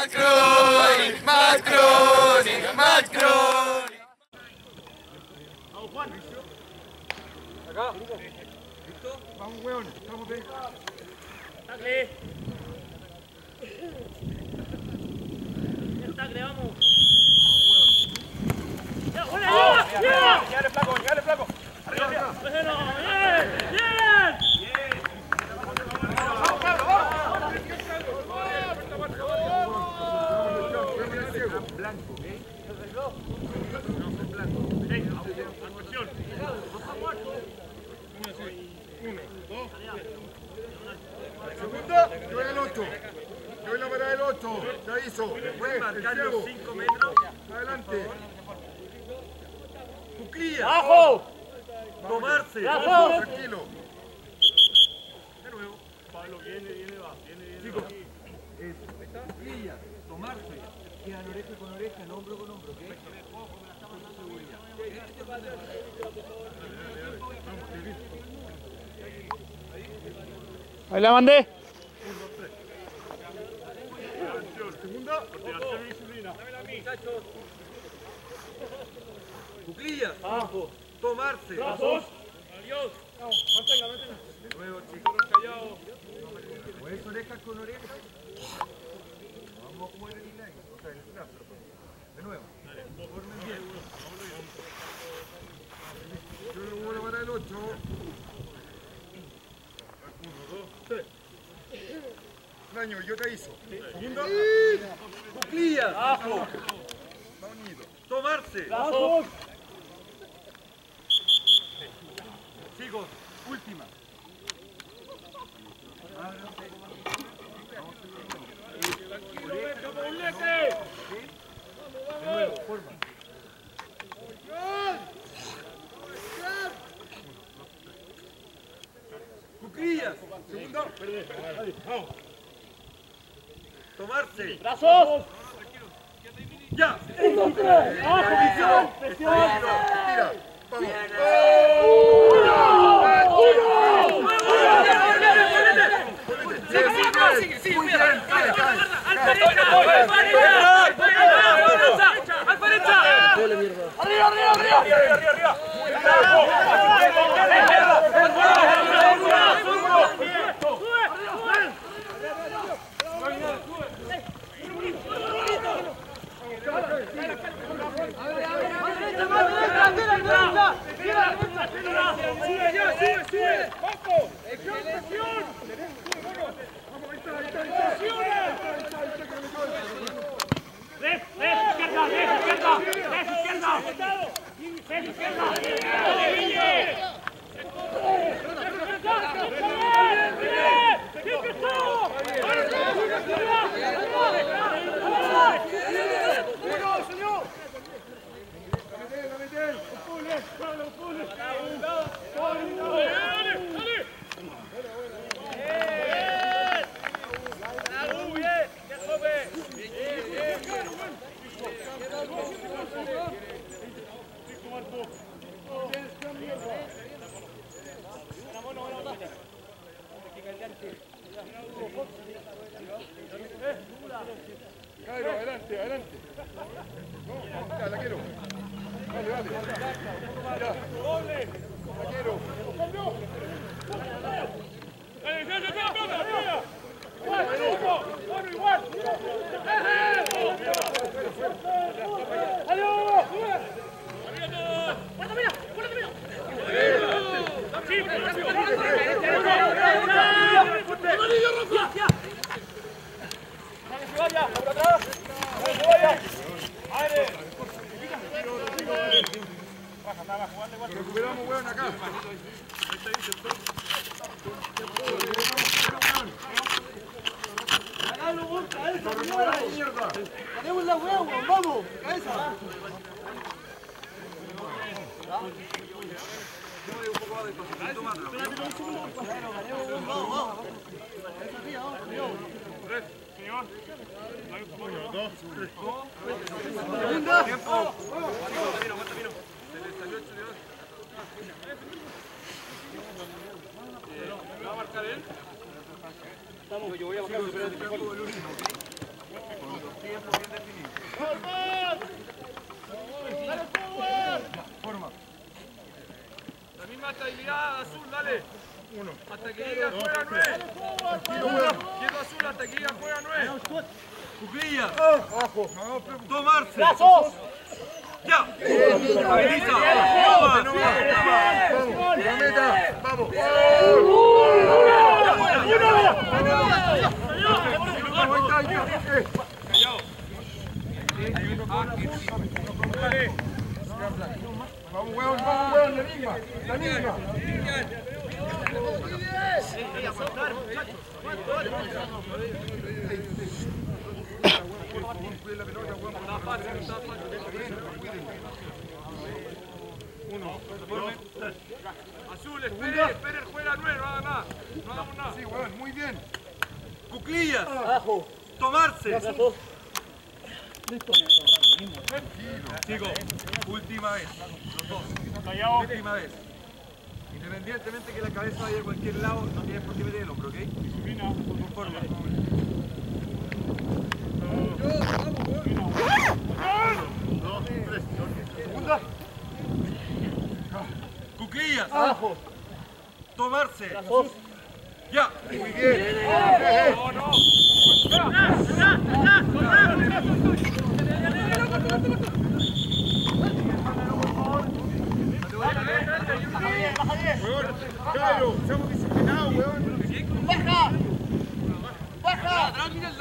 Macron, Macron, Macron. Vamos, Juan. Acá. ¿Listo? Vamos, weón. Estamos bien. Tacle. Tacle, vamos. ¡Ya, hola! ¡Ya! ¡Llegale, flaco! ¡Llegale, flaco! ¡Arriba, arriba! ¡Bueno! ¡Bien! ¡Bien! ¡Bien! ¡Vamos, Pablo! ¡Vamos! Blanco, ¿eh? No, blanco. Atención. Uno, dos, tres. Segunda, yo voy al 8. Yo voy a la parada del 8. Ya hizo. Después, marcar los 5 metros. Adelante. Cuclillas. ¡Abajo! Tomarse. ¡Abajo! Tranquilo. De nuevo. Pablo viene, va. Viene. Chicos. Cuclillas. Tomarse. Quedan oreja con oreja, hombro con hombro, ¿ok? Ahí la mandé. Segunda. Coordinación y disciplina. Muchachos. Cuclillas. Abajo. Tomarse. Brazos. Adiós. Vamos, mantenga. De nuevo, chicos. Callados. ¿Puedes orejas con orejas? Vamos a jugar el line. O sea, el snap. De nuevo. Formen bien. Yo le voy a parar el 8. 1, 2, 3. Daño, yo te hizo. Segunda. Cuclillas. Abajo. Va unido. Tomarse. Brazos. Chicos, última. De nuevo, forma. Cuclillas. Segunda. Vamos. Tomarse. Brazos. Ya. Abajo, presión. Tira. Vamos. Cairo, adelante. No, ya, la quiero. Dale. Ya. La quiero. Recuperamos, weón, acá. ¡Ganemos la hueá, weón! ¡Vamos! ¡Cabeza! Tres, señor. 1, 2, 3. ¡Segunda! Tiempo. Camino. Se le salió el chuleón. ¿Va a marcar él? Yo voy a marcar, pero el último. Forma. La misma estabilidad, Azul, dale. Hasta que diga juega 9. Quiero Azul, hasta que diga juega 9. Cuclillas. Abajo. Tomarse. ¡Brazos! Ya. Habilita. Toma. La meta. Vamos. Vamos, weón, la misma. Azul, espere el juega 9, no haga nada. No hagamos nada. Sí, weón, muy bien. Cuclillas. Abajo. Tomarse. Brazos. Listo. Chicos, última vez. Los dos. Última vez. Independientemente que la cabeza vaya a cualquier lado, no tienes por qué meter el hombro, ¿ok? Conforme. Segunda. Cuclillas. Abajo. Tomarse. Brazos. Ya. Muy bien. No, no. Weón, claro, seamos disciplinados, weón. ¡Baja! ¡Baja!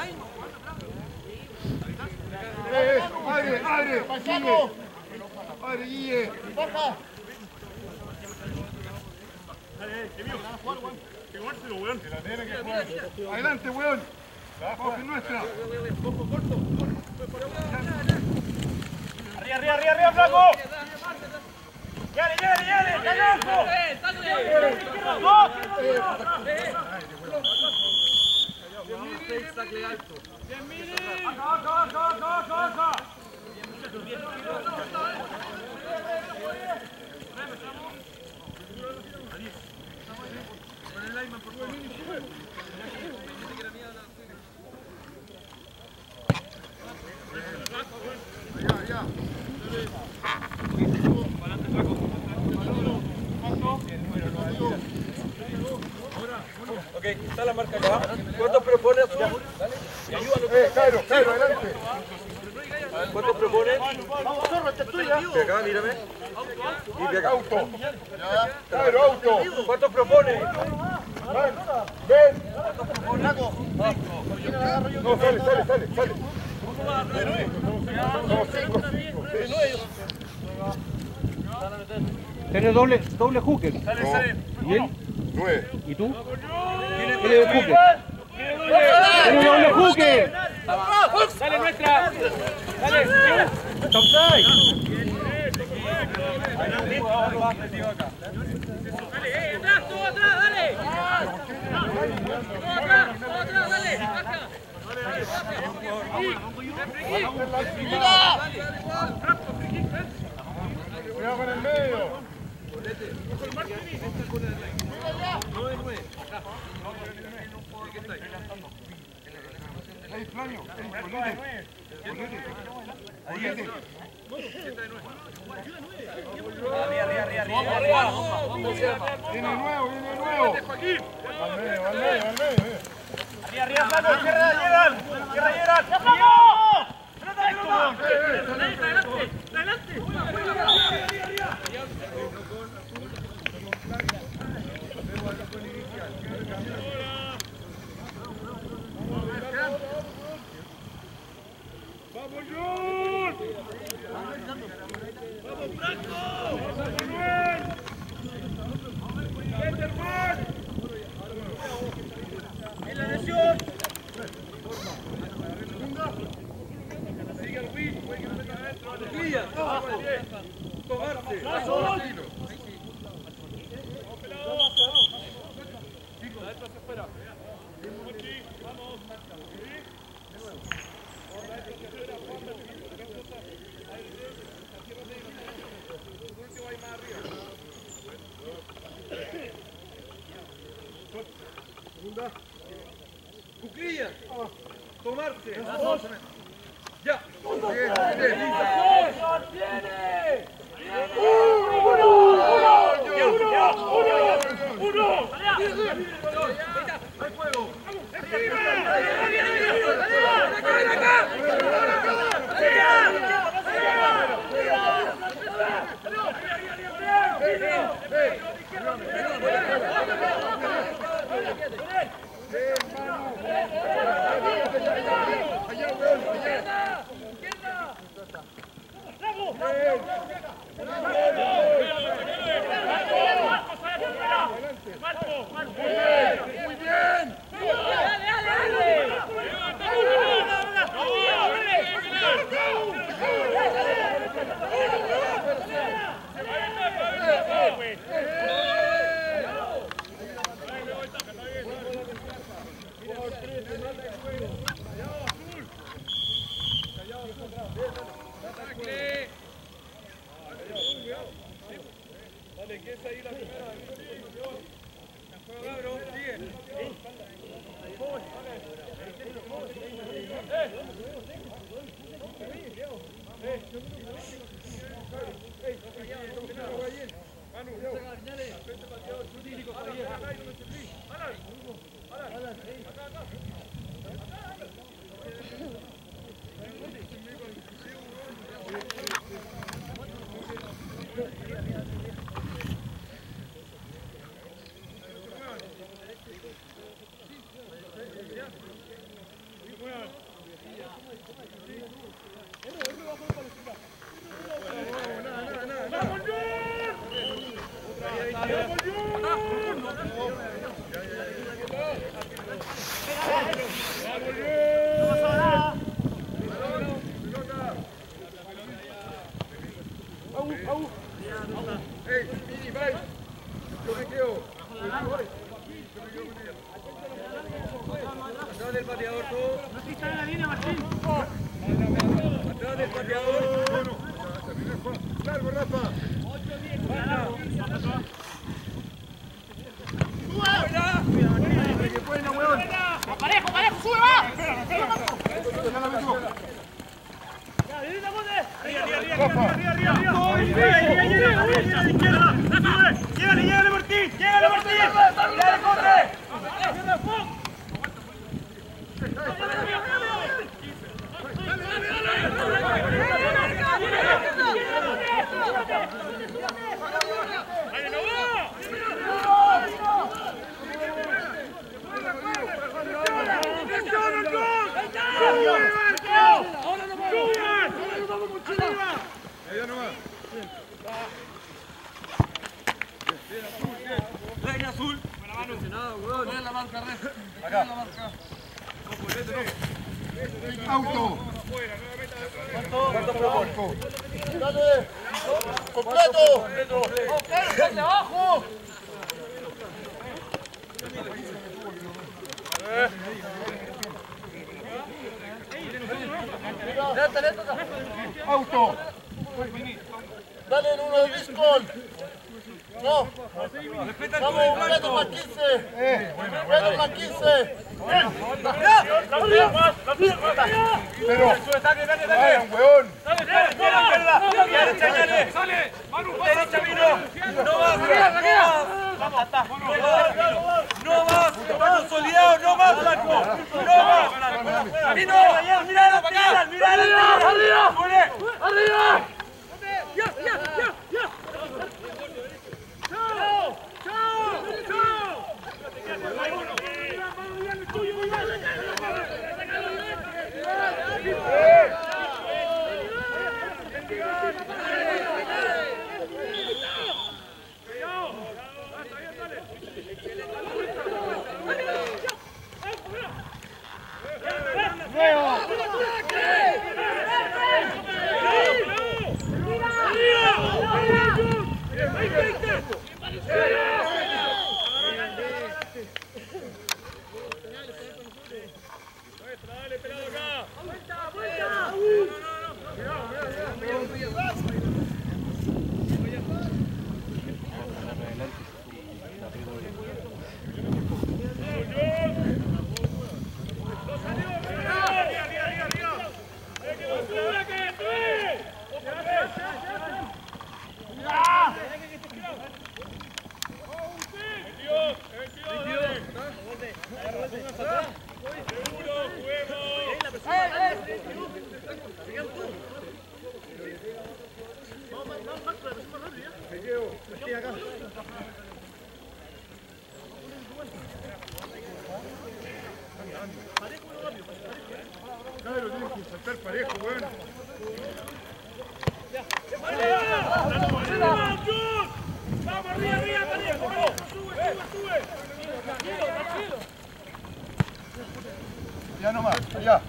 Padre, ¡Pasamos! padre, Guille. ¡Baja! Adelante, weón. Vamos, que es nuestra. Arriba, flaco. ¡Yale, cagazo! Sacle alto. ¡Acá! Con el lineman, por favor. Ya. Ok, está la marca acá. ¿Cuántos propone Azul? Cairo, adelante. ¿Cuántos propone? ¡Vamos, zorro, esta es tuya! De acá, mírame. Y de acá. Auto. Cairo, auto. ¿Cuántos propone? Ven. ¡Flaco! No, sale. No, cinco. Tiene doble hooker. Sale. ¿Y él? 9. ¿Y tú? Tiene hooker. Tiene doble hooker. ¡Dale, nuestra! ¡Dale! Topside. ¡Dale, atrás, todo atrás, dale! Todo atrás, dale! ¡Baja! Cuidado con el medio. Ahí, Flavio. Ponete. Viene nuevo. Al medio. ¡Arriba, flaco! ¡Cierra, Gerard! Cuclillas. Tomarse. Ya. Hay fuego. Muy bien. Dale, que es ahí la primera. Cabro, sigue. Atrás del pateador, todo. No está en la línea, Martín. Atrás del pateador. Largo, Rafa. Parejo, parejo, sube, va. Llegale, Martín, llegale, Martín. Llegale, corre. Auto. Dale. Completo. Dale abajo. Auto. Dale en uno de Biscol. No. Vamos, Pedro más 15. Pedro más 15. Pero. Vayan, weón. ¡Sale! ¡Manu, ¡No más! ¡Estamos consolidados! ¡No más, Blanco! ¡No más! ¡Vino! ¡Mira para acá! ¡Mira arriba! ¡Arriba! ¡Chao! ¡Chao! ¡Chao! ¡Nuevo! Claro, tienes que saltar parejo, weón. ¡Vamos, arriba, parejo! ¡Sube! Tranquilo. Ya nomás, allá.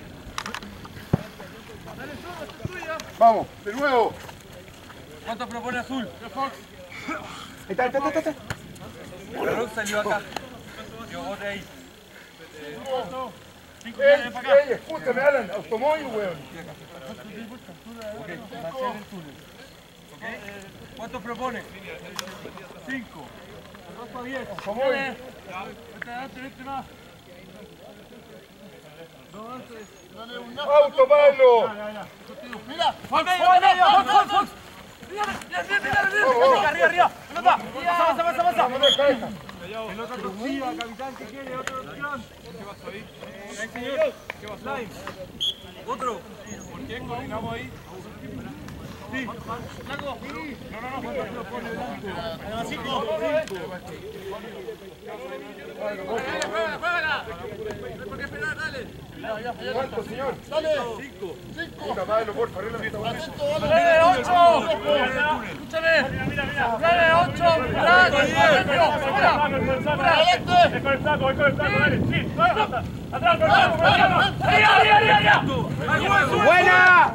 Vamos, de nuevo. ¿Cuánto propone Azul? Ahí está. La Rox salió acá. Yo bote ahí. Ey, escúchame, Alan, automóvil, weón. Ok, mantener el túnel. ¿Ok? ¿Cuánto propone? 5. Automóvil. Auto, Pablo. Mira. Arriba. Pelota. Pasa. Pelota torcida, capitán, ¿qué quiere? ¿Otra opción? ¿Qué pasó ahí? Señor. ¿Qué pasó ahí? ¿Otro? ¿Por qué coordinamos ahí? Sí. ¿Blanco? No. ¿Cuánto propone Blanco? 5. ¡Juégala! No hay por qué esperar, dale. ¿Cuánto, señor? Dale. 5. Puta madre, por favor, la meta. ¡Dale, 8! Escúchame. Mira. ¡Dale, 8! Adelante. Con el saco, dale. Sí. Atrás, con el saco. ¡Arriba! ¡Buena!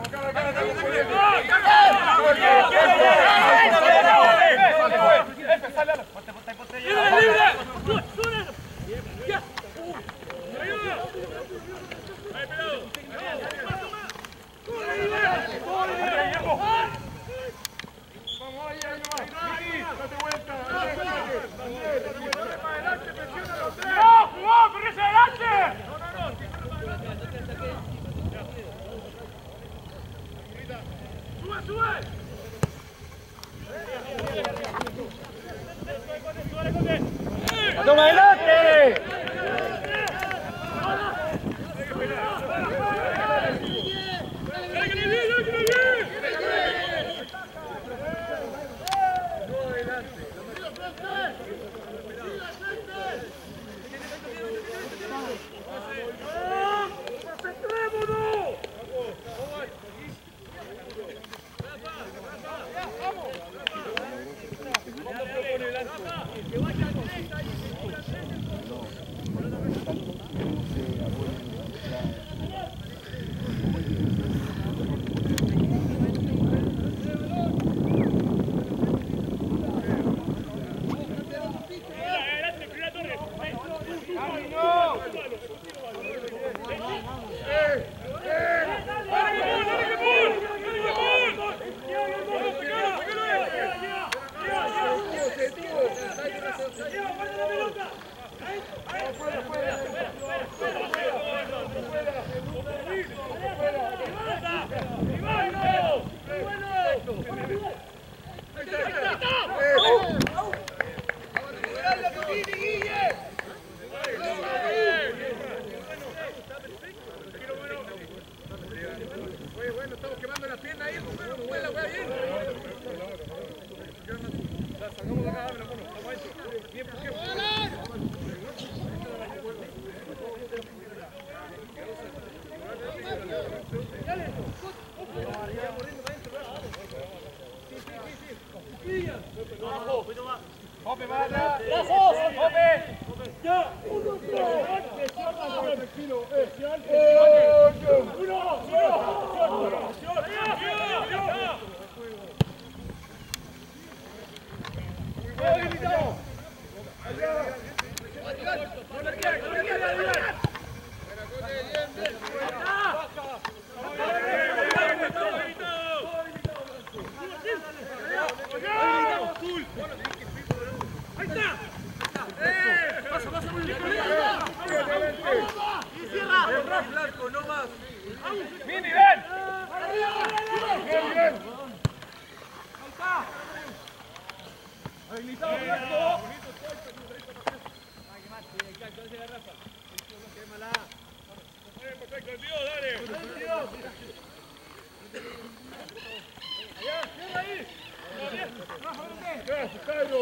¡Toma adelante!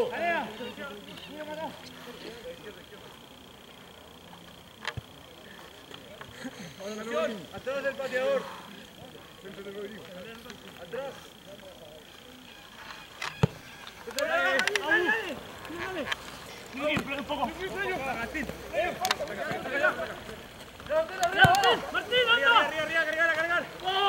Atrás del pateador. Atrás. Un poco. Martín, Cargar.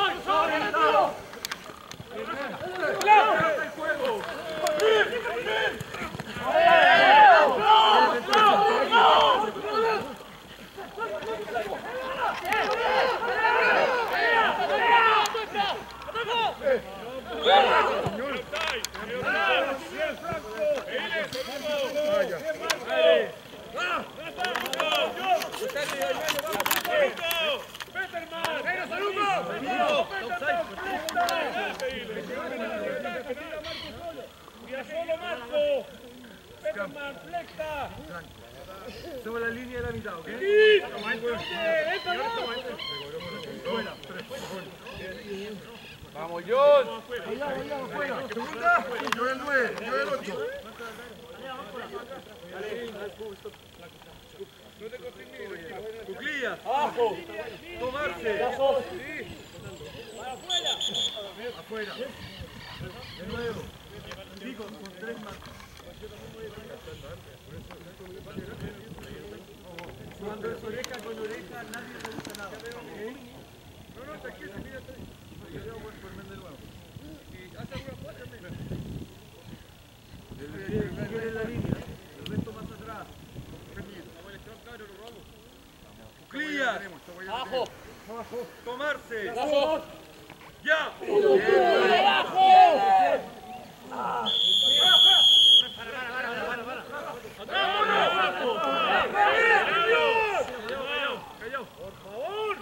Sobre la línea de la mitad, ¿ok? Vamos, John. Segunda. Yo el 9, yo el 8. Cuclillas. Abajo. Tomarse. Afuera. De nuevo. Sí, con 3 más. Cuando es oreja con oreja, nadie le gusta nada. No, está aquí, se mira atrás. Yo voy a ponerme de nuevo. Y hace una cosa, en la línea, el resto más atrás. Cuclillas. Abajo. Tomarse. Abajo. Ya. Por favor.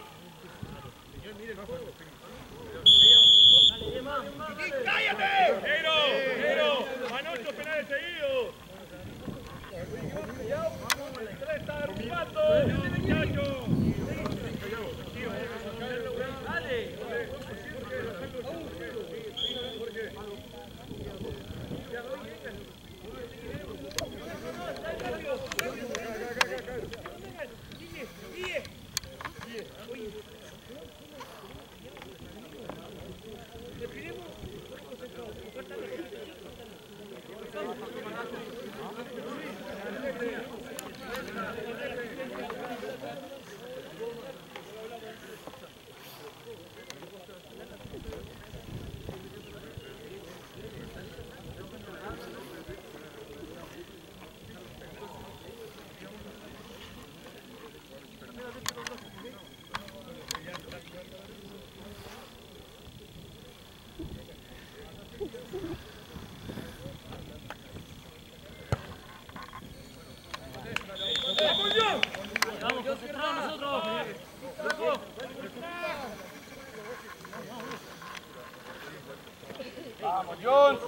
¡Cállate! ¡Nero! ¡Van 8 penales seguidos! ¡3 está derrumbando! ¡Muchacho! ¡Dale! Vamos, concentrados nosotros. Vamos, John.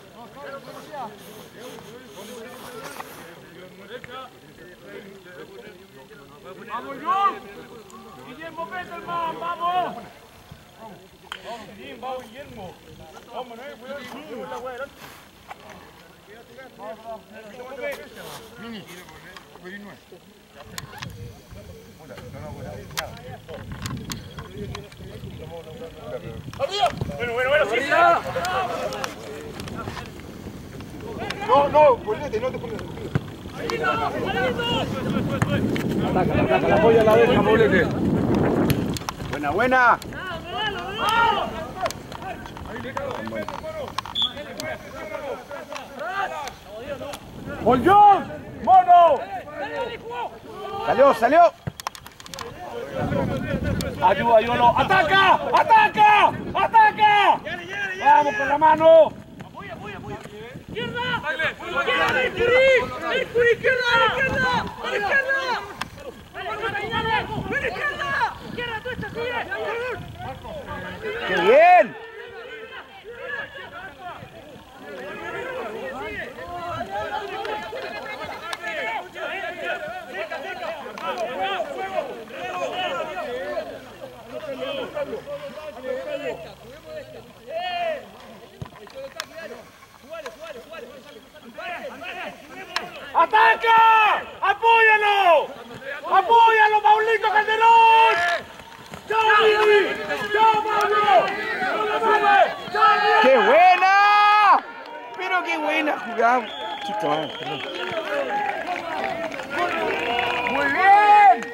¡Vamos, John! ¡Guillermo Bettelman, vamos! Vamos, Guillermo. Vamos, no hay cuidado. Mini, Perín no es. Bueno, sí. No, ponete, no te pongas. Ataca, la polla la deja, Paulete. Buena. ¡Bolllón! ¡Mono! ¡Salió! ¡Ayuda, Yolo! ¡Ataca! ¡Vamos con la mano! ¡Izquierda! ¡Mercury! ¡Izquierda! ¡Izquierda! ¡Tú estás bien! ¡Qué bien! ¡Ataca! ¡Apóyalo! ¡Apóyalo, Paulito Calderón! ¡Chao, Billy! ¡Chao, Pablo! ¡Qué buena! Pero qué buena jugada. Chuta madre, perdón. ¡Muy bien!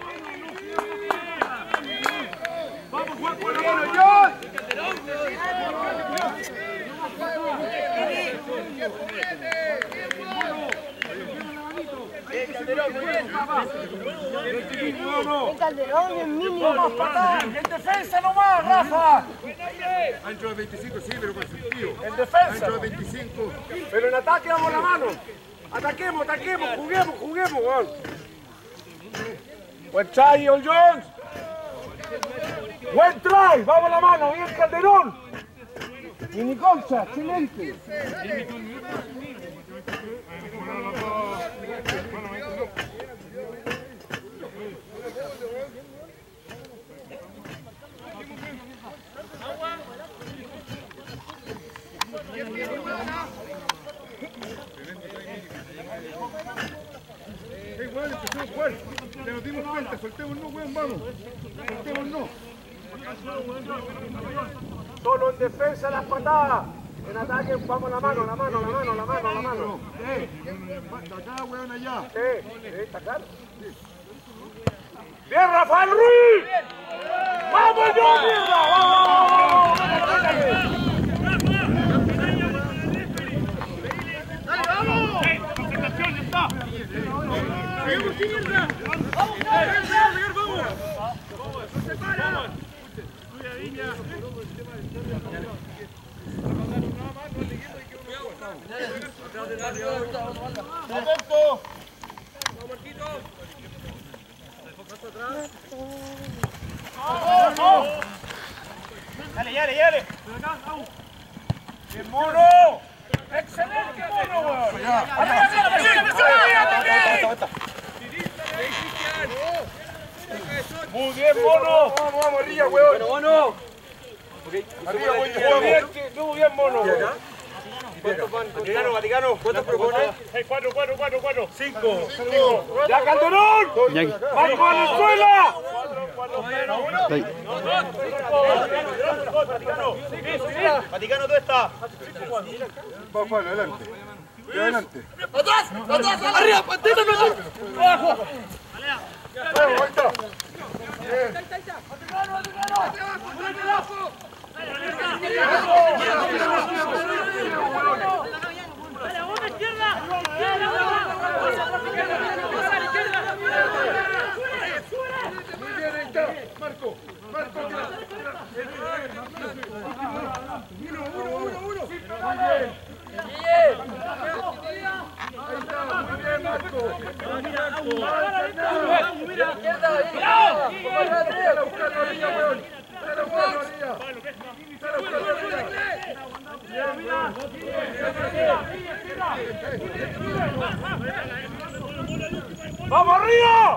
Vamos, Juan, por la mano, John. Calderón es mínimo. En defensa nomás, Rafa. Ancho de 25, sí, pero con sentido. En defensa. Ancho de 25. Pero en ataque damos la mano. Ataquemos, juguemos, weón. Buen try, Old Jones. Buen try, vamos la mano, bien Calderón. Mini Concha, excelente. Igual, empezamos a jugar. Ya nos dimos cuenta, soltémonos, weón, vamos. Soltémonos. Solo en defensa las patadas. En ataque vamos la mano. Acá, weón, allá. Está claro. ¡Bien, Rafael Ruiz! ¡Vamos, yo, mierda! ¡Vamos! ¡Atento! ¡Dale! ¡Bien, mono! ¡Excelente, mono, weón! ¡Muy bien, mono! Vamos, arriba, weón. Bueno, mono. Arriba, weón. Estuvo bien, mono. Vaticano, ¿cuántos propone? 4. 5. ¡Ya, Calderón! ¡Marco Valenzuela! Vaticano, ¿dónde está? Vamos, Pablo, adelante. Adelante. ¡Atrás! ¡Arriba! ¡Patito, no! ¡Abajo! Vamos, ahí está. Muy bien, ahí está. Marco. Uno. Muy bien. Ahí está, muy bien, Marco. ¡Vamos arriba!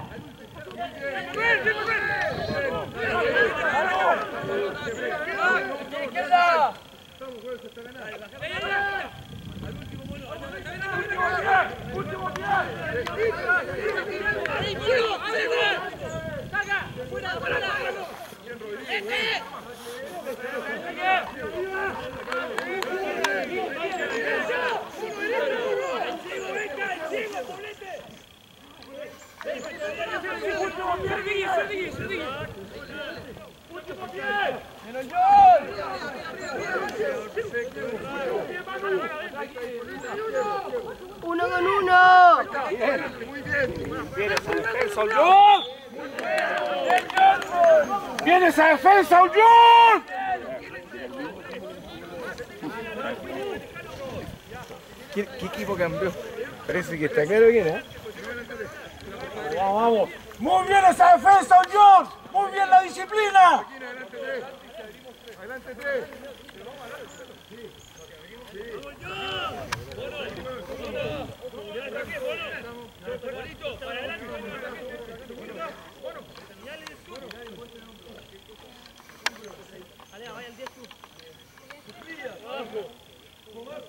¡Uno con uno! Muy bien. ¡Viene esa defensa, Ullón! ¡Viene esa defensa, Ullón! ¿Qué equipo cambió? Parece que está claro quién, ¿eh? Vamos. ¡Muy bien esa defensa, Ullón! ¡Muy bien la disciplina! Adelante, tres.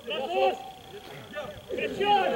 Presión.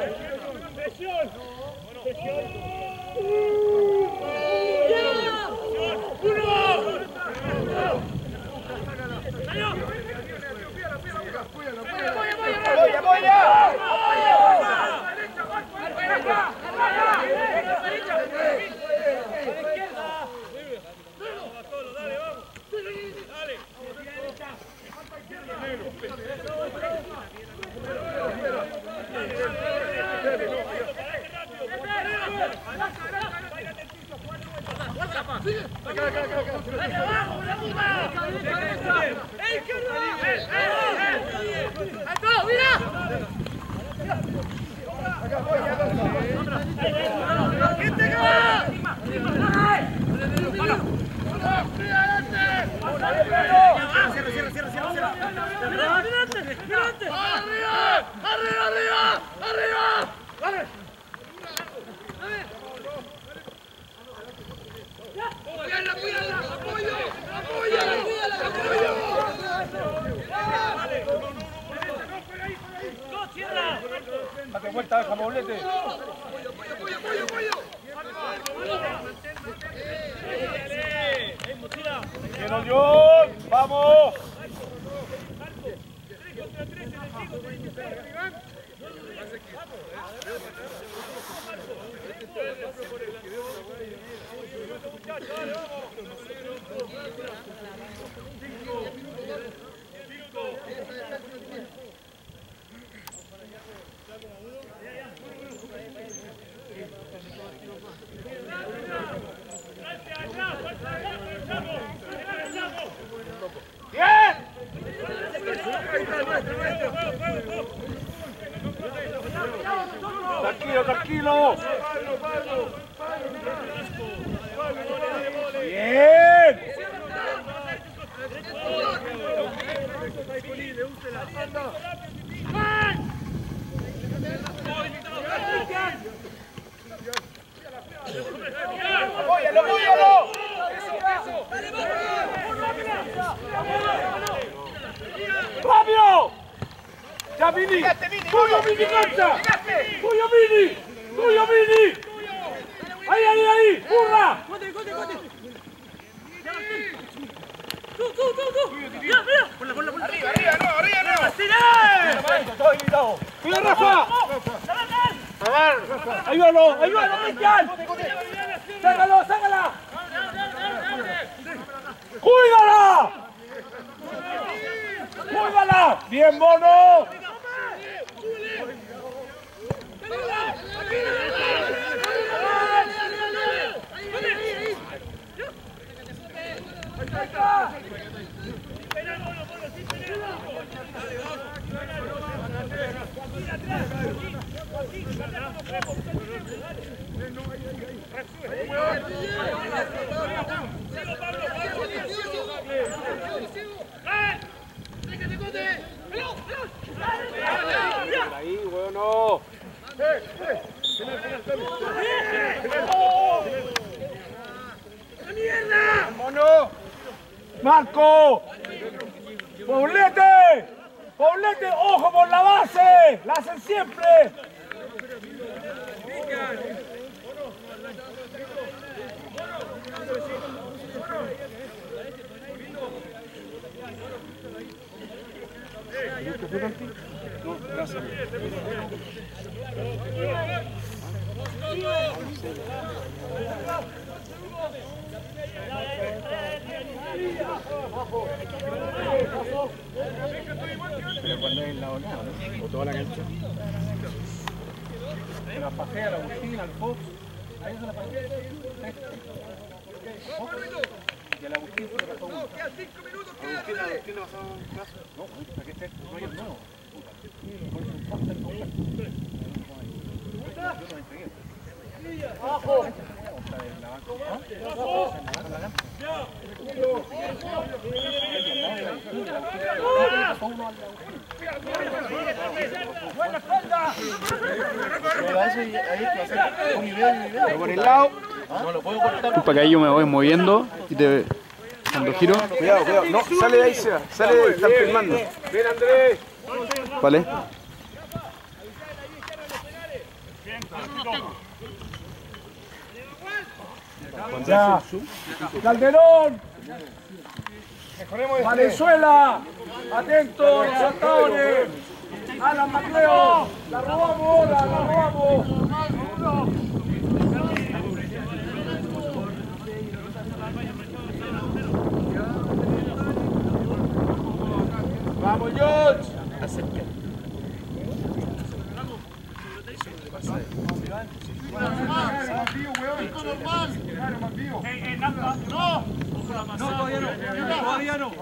Date vuelta, deja moblete. Bien, John, vamos. Tranquilo, tranquilo. Bien. Apóyalo, apóyalo. ¡Rápido! ¡Ya, Vini! ¡Tuyo, Vini, cancha! ¡Tuyo, Vini! ¡Tuyo, Vini! ¡Ahí, ahí, ahí! ¡Hurra! ¡Arriba, no! ¡Cuida, Rafa! ¡Ayúdalo, Cristian! ¡Sácala! ¡Cuídala! ¡Cuídala! ¡Bien, mono! Ahí, bueno. ¡Mierda! ¡Mono! ¡Marco! ¡Poblete! ¡Poblete! ¡Ojo por la base! ¡La hacen siempre! No, gracias. Pero cuando es el lado nada, ¿no? O toda la cancha. Se la pasea a la Agustín, al Fox. Ahí se la pasea. Y a la Agustín se la pasó uno. Quedan 5 minutos, Agustín le pasó un caso. No, para que esté no hay el nuevo. ¡Abajo! ¡Buena espalda! Por el lado. No lo puedo cortar. Para que ahí yo me voy moviendo y te... Cuando giro... Cuidado, cuidado. No, sale de ahí, Seba. Sale de ahí, están filmando. Bien, Andrés. ¿Vale? Ya. Calderón. Valenzuela. Atentos, saltadores. Alan Macleo. La robamos ahora, la robamos. Vamos, George. Todavía no.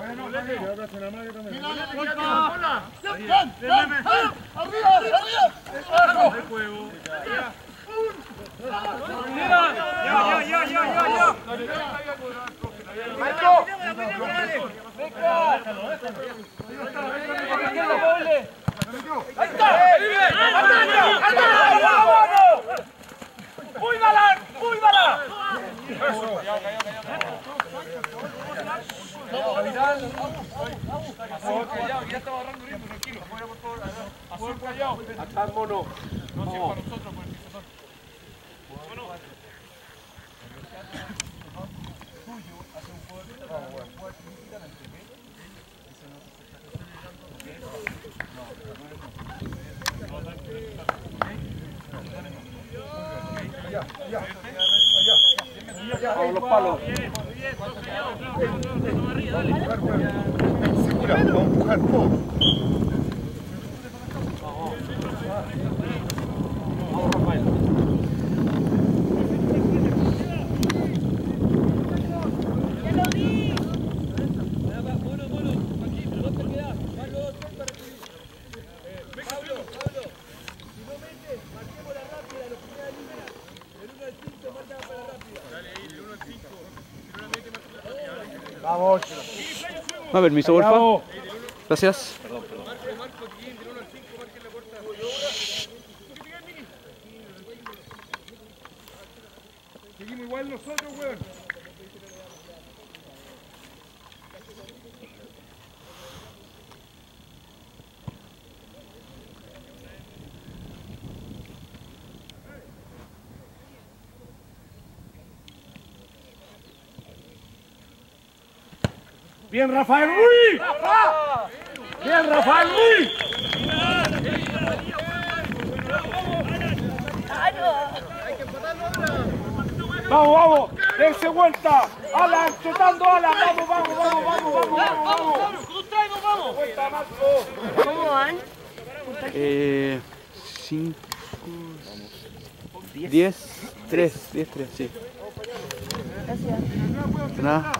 Vamos los palos. Segura, vamos a empujar poco. Vamos, Rafael. Vamos. Ah, permiso, porfa. Gracias. Seguimos igual nosotros, weón. Bien, Rafael Ruiz. Bien, Rafael Ruiz. Vamos, vamos. Dense vuelta. Alan, chutando Alan. Vamos, vamos, vamos, vamos, vamos, vamos, vamos. Vuelta, Marco. ¿Cómo van? 5, 10, 3, 10, 3, sí. Gracias. De nada.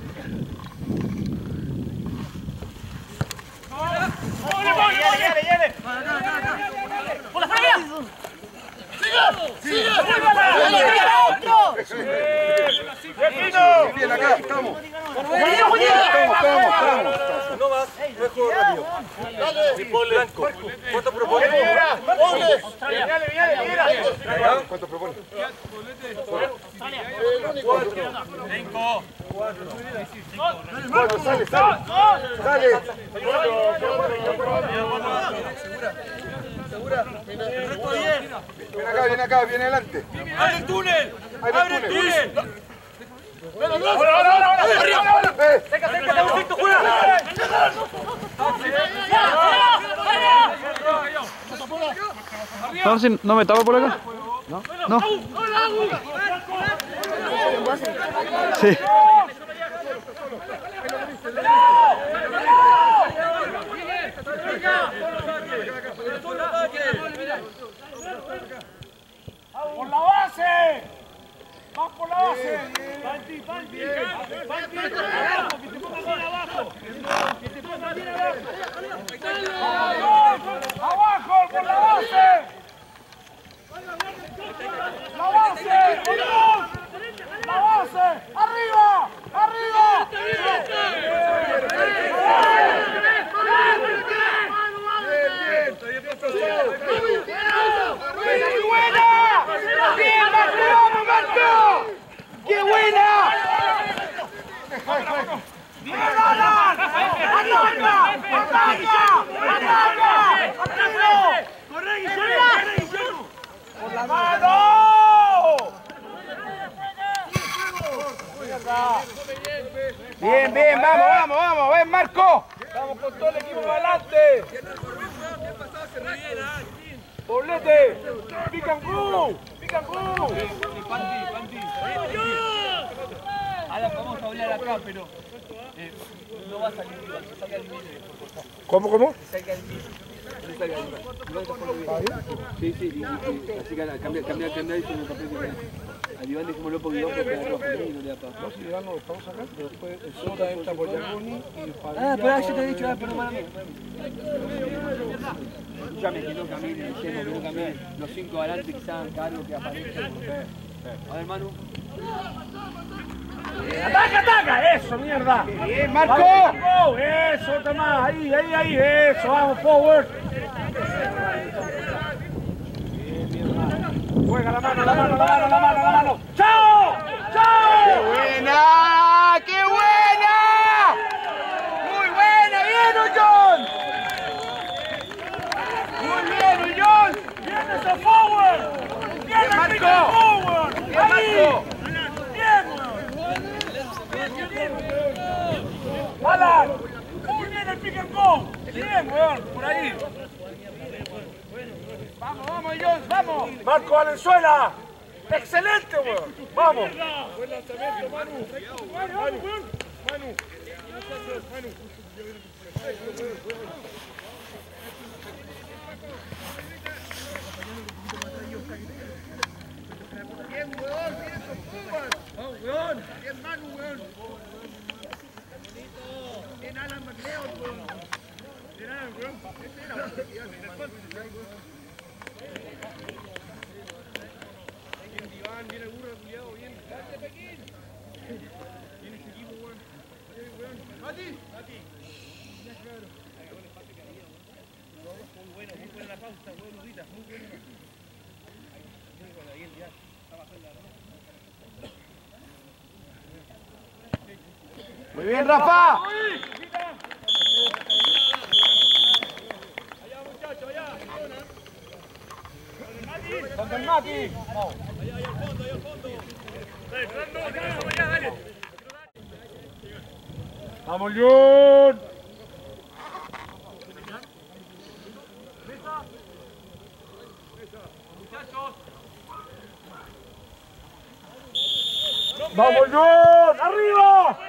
¡Por la fuera! ¡Sigue! Bien, acá, estamos. No más, mejor rápido. Dale. Blanco. ¿Cuánto propone? ¿Cuánto propone? 4, sale, sale. Sale. Segura. Viene acá, viene adelante. ¡Abre el túnel! ¡Abre el túnel! No, si no me tapo por acá. No. No. Sí. ¡Por la base! ¡Vas por la base! ¡Panti! ¡Abajo! ¡Que te pongan bien abajo! ¡Que te pongan bien abajo! ¡Abajo! ¡Por la base! ¡La base! ¡Vamos! ¡La base! ¡Arriba! ¡Arriba! ¡Qué buena! ¡Bien, Marco! ¡Qué buena! ¡Bien, Alan! ¡Ataca! ¡Corre, Guillermo! ¡Por la mano! Bien, bien, vamos, ven Marco. Vamos con todo el equipo para adelante. Poblete. Pican Q. Ahora vamos a hablar acá, pero no va a salir igual, que salga el límite. ¿Cómo? Que salga el límite. Sí, así que cambia y se me tapé. A Iván dejémoslo porque Iván puede pegar rojo y no le da paz. No, si Iván no lo estamos acá, pero después el Sota entra por Giannoni y el Ah, pero yo te he dicho, pero mala mía. Escuchame, que no camine, que no camine. Los 5 adelante que se hagan cargo, que aparezcan. A ver, Manu. ¡Ataca! ¡Eso, mierda! Bien, Marco. ¡Eso, Tomás! ¡Ahí! ¡Eso! ¡Vamos, forward! ¡Juega la mano! ¡Chao! ¡Qué buena! ¡Muy buena! ¡Bien, Ullón! ¡Muy bien, Ullón! ¡Bien ese forward! ¡Bien Marco! forward! ¡Bien, Marco! ¡Bien! ¡Alan! ¡Muy bien el pick and go! ¡Bien, weón! ¡Por ahí! ¡Vamos, Ullón! ¡Vamos! ¡Marco Valenzuela! ¡Excelente, weón! ¡Vamos! Buen lanzamiento, Manu. Bien, weón, bien esos Pumas. Vamos, weón. Bien, Manu, weón. Bien, Alan McLeod, weón. Bien, Alan, weón. Ese era, weón. Bien, Iván, bien el burro, culiado, bien. Gracias, Pequín. Bien ese equipo, weón. Bien, weón. Mati. Muy buena la pausa, weón, Lurita. Muy buena. Muy bien, Rafa. Allá, muchachos, allá. ¡Con el Mati! Allá al fondo. Dale, Fernando, allá, dale. ¡Vamos, Jun! ¡Vamos, Jun! ¡Arriba!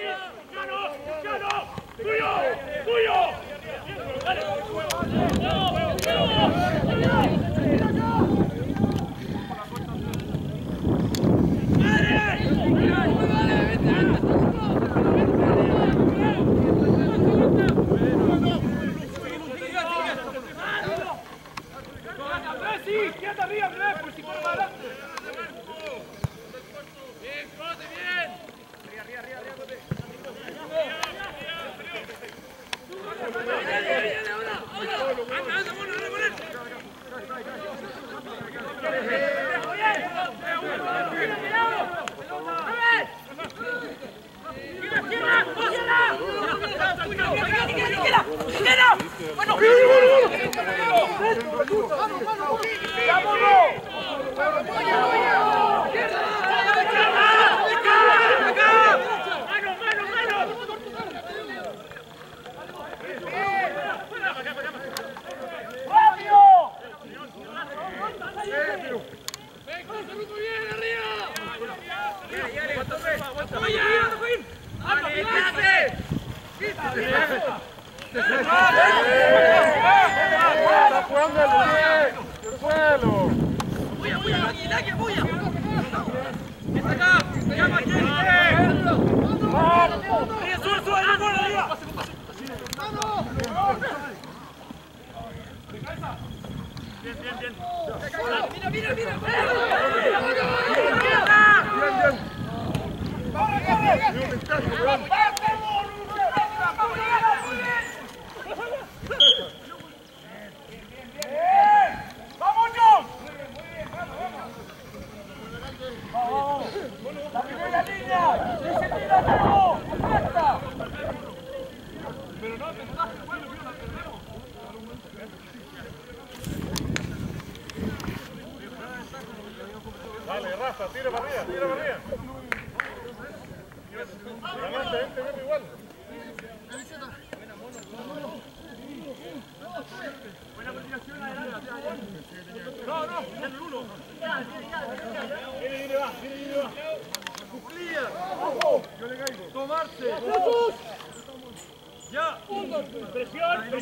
¡Está jugando el suelo! ¡Vamos, John! ¡La primera línea! ¡Disciplina, Memo! ¡Perfecta! Dale, Rafa, tira para arriba, tira para arriba. igual. Buena coordinación adelante. No, en el uno. Viene, va. Cumplía. Yo le caigo. Tomarse. Ya. Presión.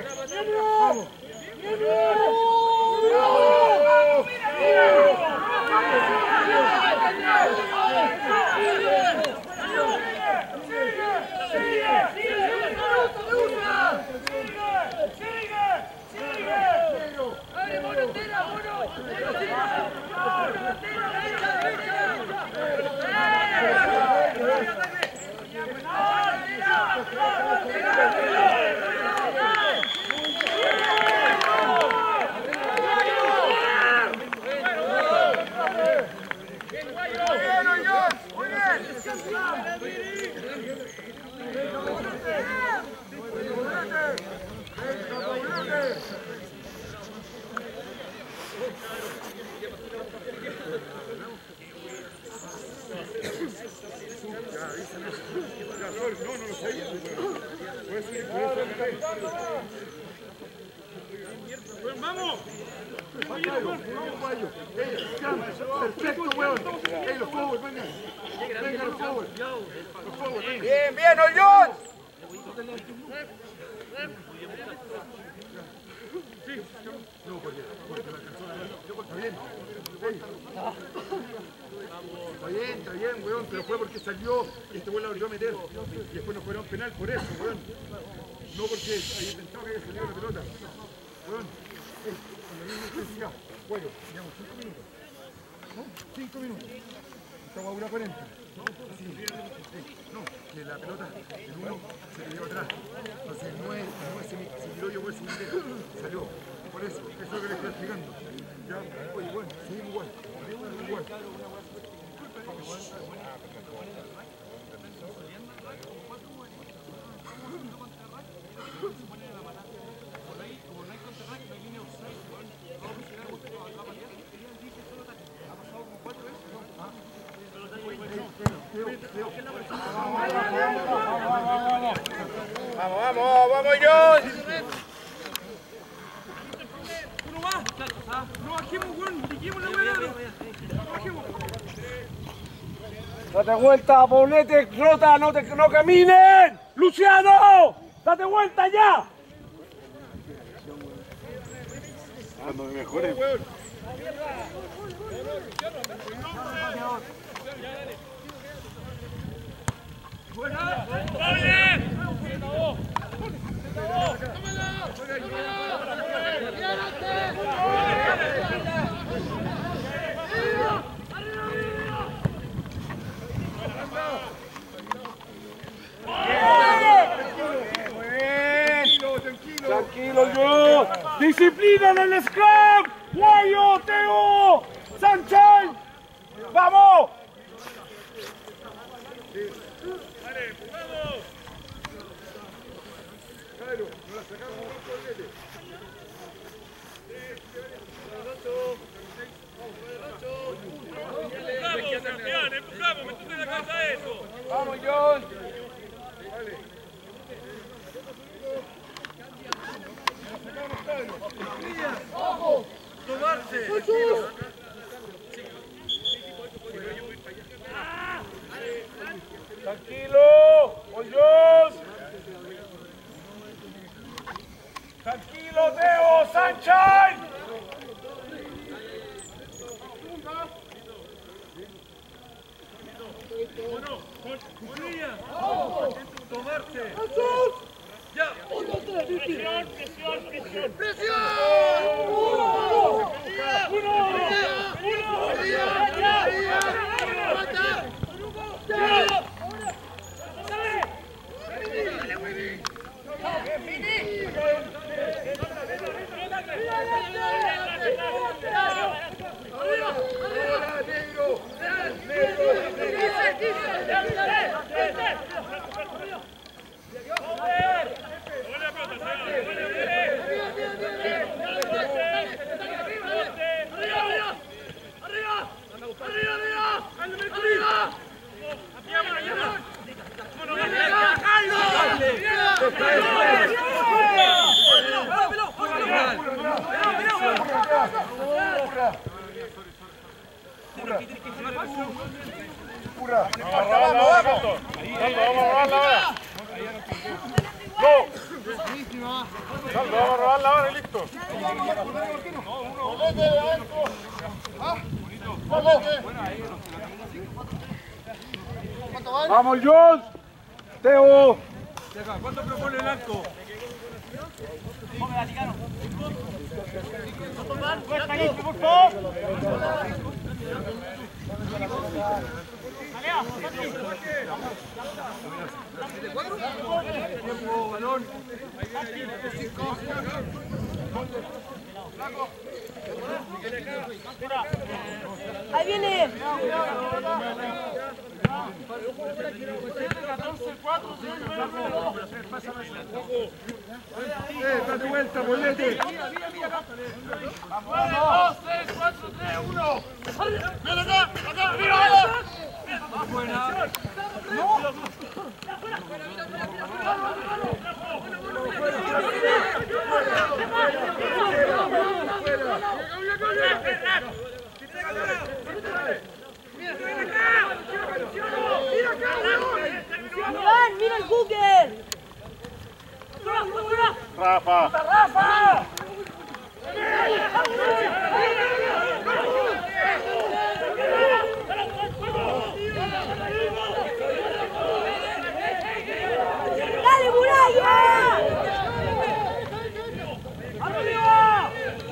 ¡Vamos! Perfecto, weón. Los forward, vengan. Vengan los forward. Los forward, vengan. Bien, Ollón. No, porque la alcanzó a ganar. Está bien, weón, pero fue porque salió y este weón la volvió a meter. Y después nos fueron penal por eso, weón. No porque ahí pensaba que había salido la pelota. Weón, con la misma intensidad. Bueno, llevamos 5 minutos. ¿No? 5 minutos. Estamos a 1:40. No, que la pelota, el uno se quedó atrás. Entonces no es se tiró y igual se salió. Por eso es lo que le estoy explicando. Ya, oye, bueno, seguimos igual. Vamos, John. Uno más. No bajemos, weón. Dijimos la weá. No bajemos. Date vuelta, Paulete, Rota, no caminen. Luciano, date vuelta ya. Cuando me mejore. Tranquilo, yo. Disciplina en el scrum. Guayo, Teo, Sánchez. Vamos. Vamos, John. Tomarse. Tranquilo, Hoyos. Tranquilo, Teo, Sánchez. Tomarse. Ya. ¡Vamos, Jones! ¡Teo! ¿Cuánto propone el arco? por favor. Tiempo, balón. Ahí viene. ¡Date vuelta, bolete! 2, 3, 4, 3, 1. ¡Ven acá! ¡Acá! ¡Arriba! Buena. Iván, mira el Google. ¡Rafa! ¡Rafa! ¡Dale, Muralla! ¡Arriba!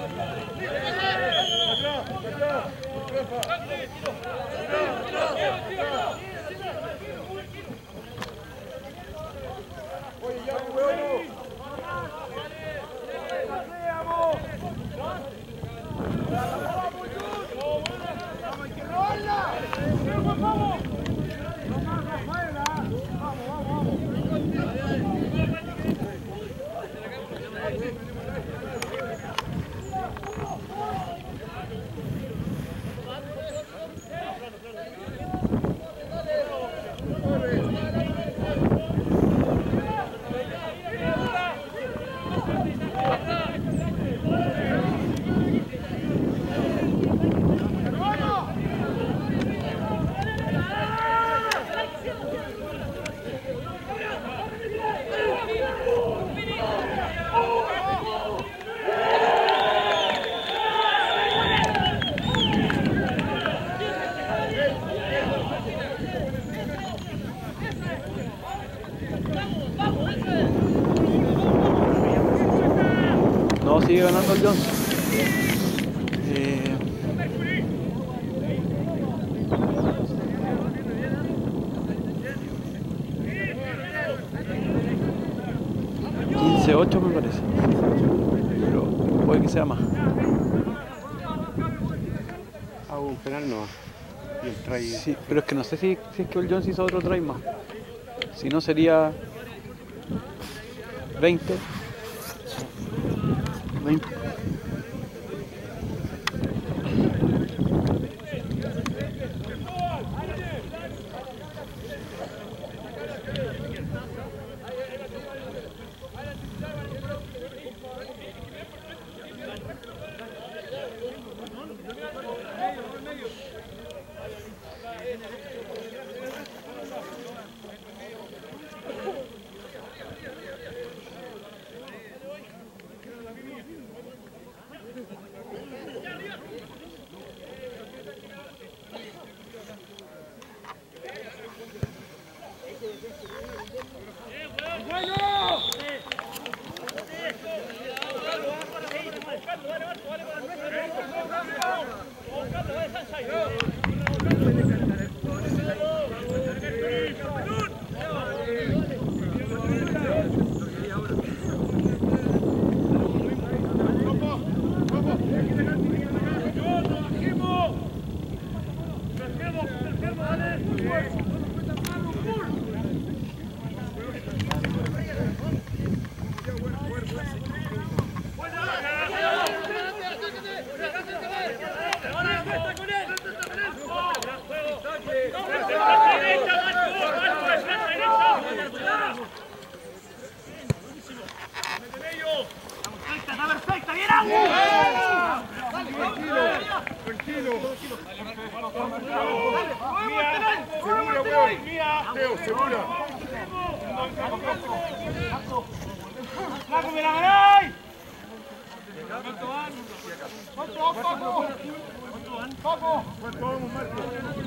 No, sigue ganando el Jones. $15-8 me parece. Pero puede que sea más. Hago un penal no. Y el try. Sí, pero es que no sé si es que el Jones hizo otro try más. Si no sería 20. Segura, weón. Teo, segura. ¡Flaco, me la ganáis! ¿Cuánto van? ¿Cuánto van, Paco? ¡Paco! ¿Cuánto vamos, Marco?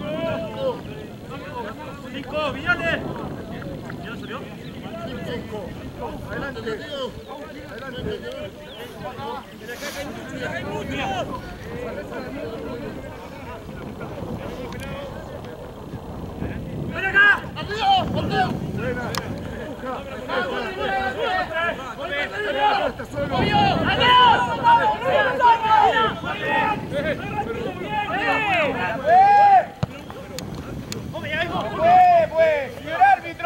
5, Villate. ¿Ya salió? 5. Adelante. Adelante. ¡Ven acá! Buena. Está solo. ¡Pues! ¡Señor árbitro!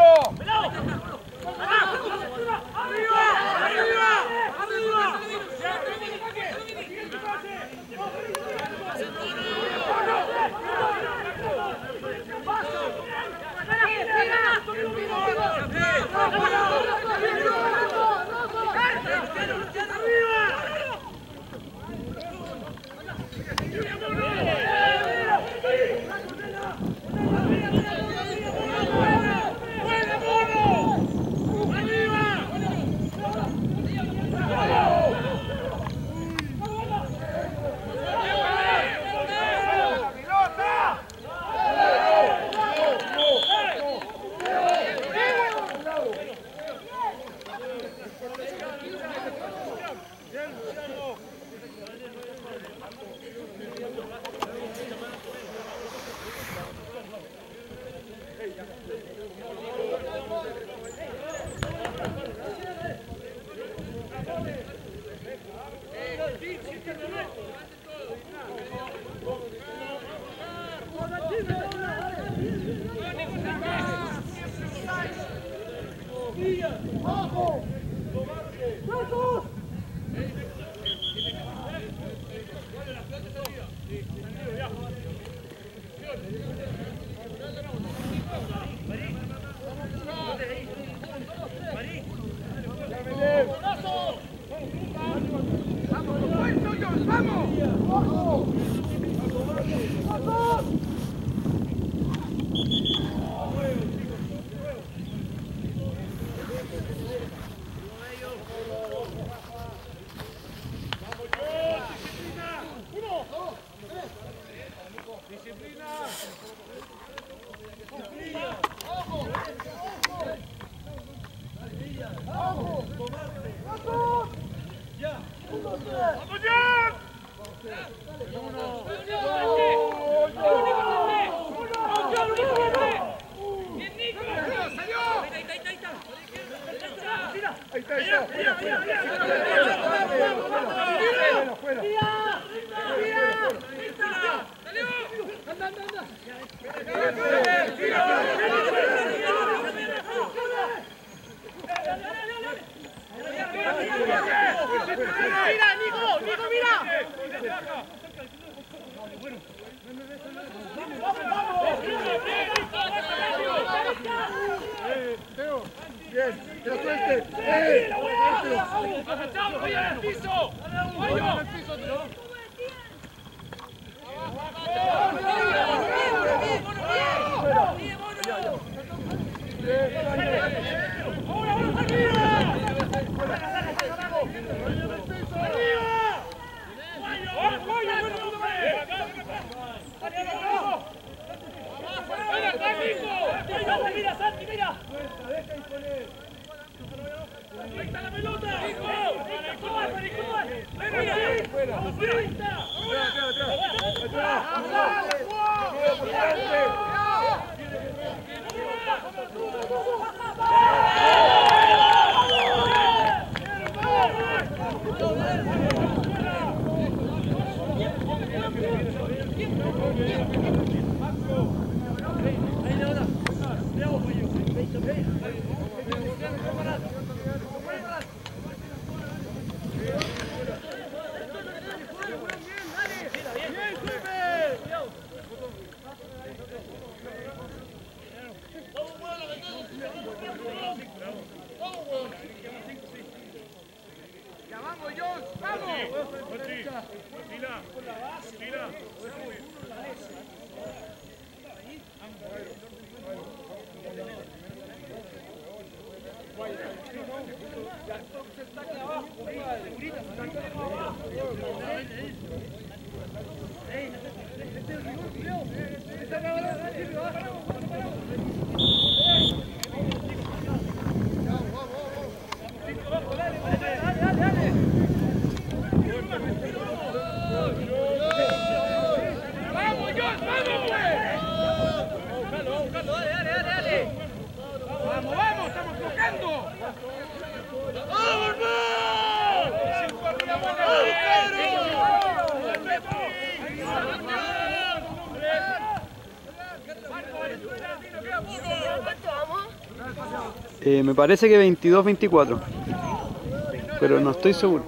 Me parece que 22-24, pero no estoy seguro.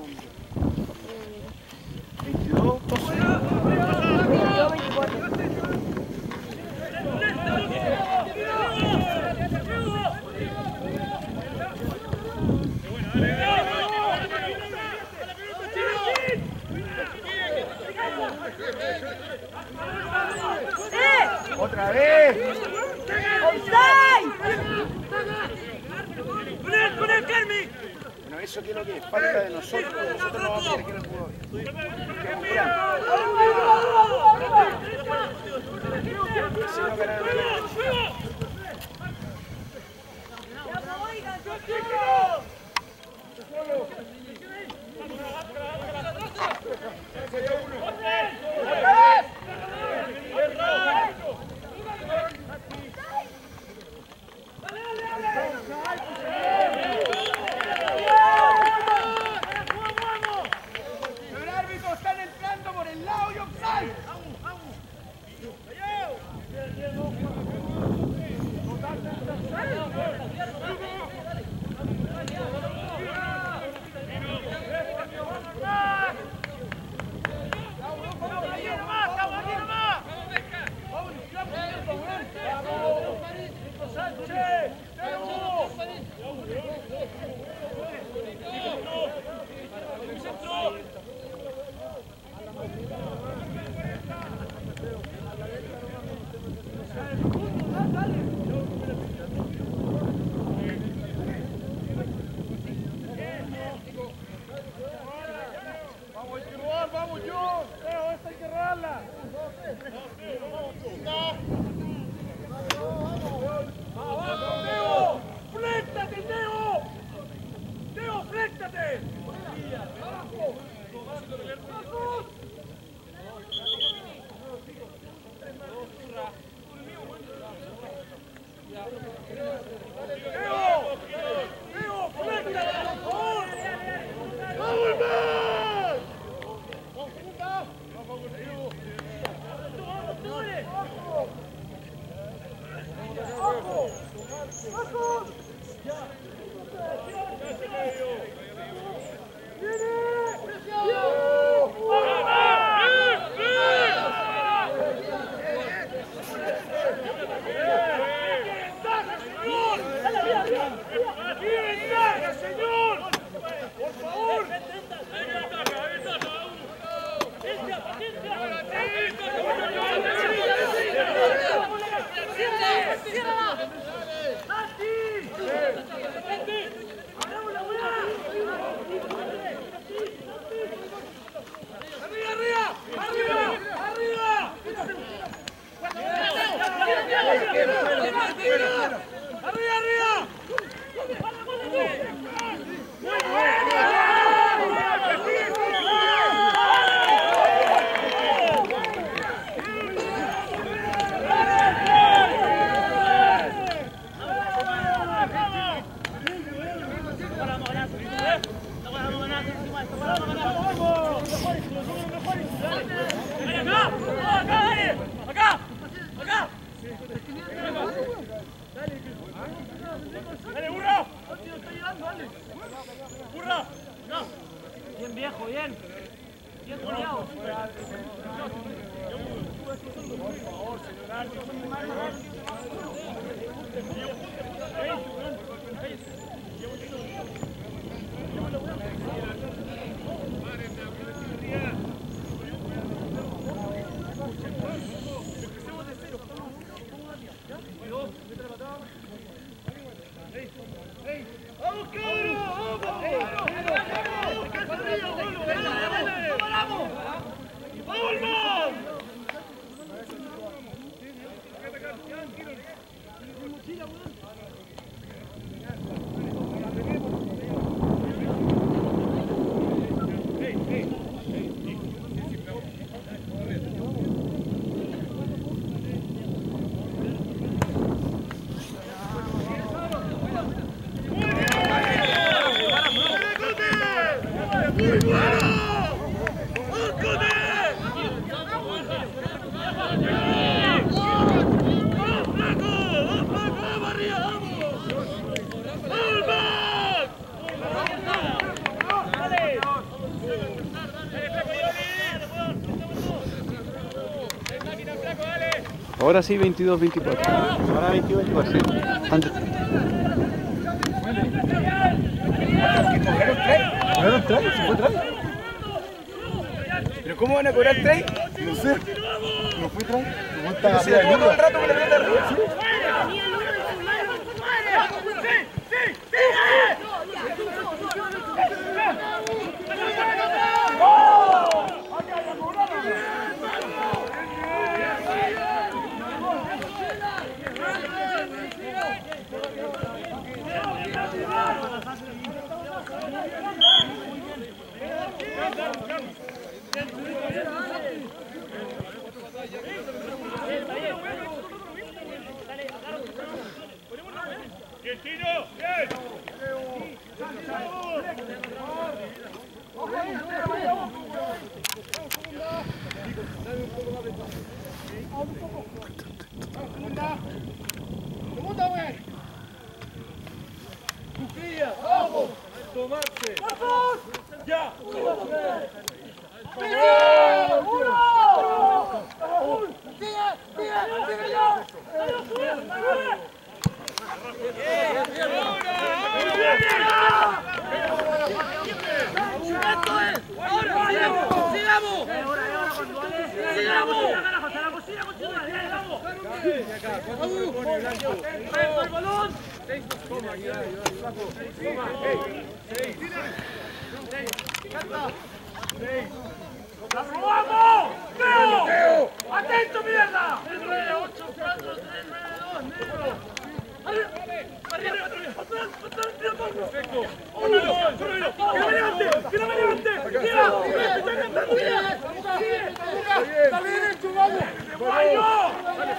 22-24. ¡Otra vez! ¡Offside! ¡Con él, Kermi! Bueno, eso que es lo que es falta de nosotros, nosotros no vamos a querer que el jugador. ¡Los árbitros están entrando por el lado y offside! ¡Vamos, John! ¡Teo, esta hay que errarla! ¡Vamos, Teo! ¡Fléctate, Teo! ¡Teo, fléctate! ¡Abajo! ¡Vamos! ¡Teo! ¡Teo, fléctate, por favor! ¡Vamos, más! ¡Señor! ¡Por favor! ¡Dale, burro! ¡Burro! ¡No! Bien viejo, bien. Bien goleado. Por favor, señor. Ahora sí, 22-24. Ahora 22-24, sí. Antes. ¿Cobraron try? ¿Se fue try? ¿Pero cómo van a cobrar try? No sé. ¿No fue try? ¿No está así de todo el rato con la pelota arriba? Tomarse. Ya. ¡La robamos! ¡Teo! ¡Atento, mierda! 8, 4, 3, 9, 2, perfecto. ¡Que no me levante! ¡Que no me levante! ¡Está bien hecho, vamos! ¡Vamos!